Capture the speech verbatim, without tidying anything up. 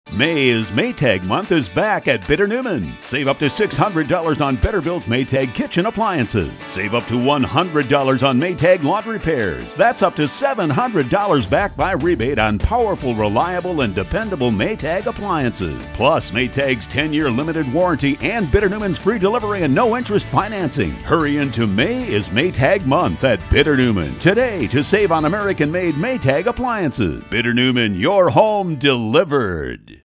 May is Maytag month is back at Bitter Neumann. Save up to six hundred dollars on Better-Built Maytag kitchen appliances. Save up to one hundred dollars on Maytag laundry repairs. That's up to seven hundred dollars back by rebate on powerful, reliable, and dependable Maytag appliances. Plus, Maytag's ten-year limited warranty and Bitter Neumann's free delivery and no-interest financing. Hurry into May is Maytag month at Bitter Neumann today to save on American-made Maytag appliances. Bitter Neumann, your home delivered.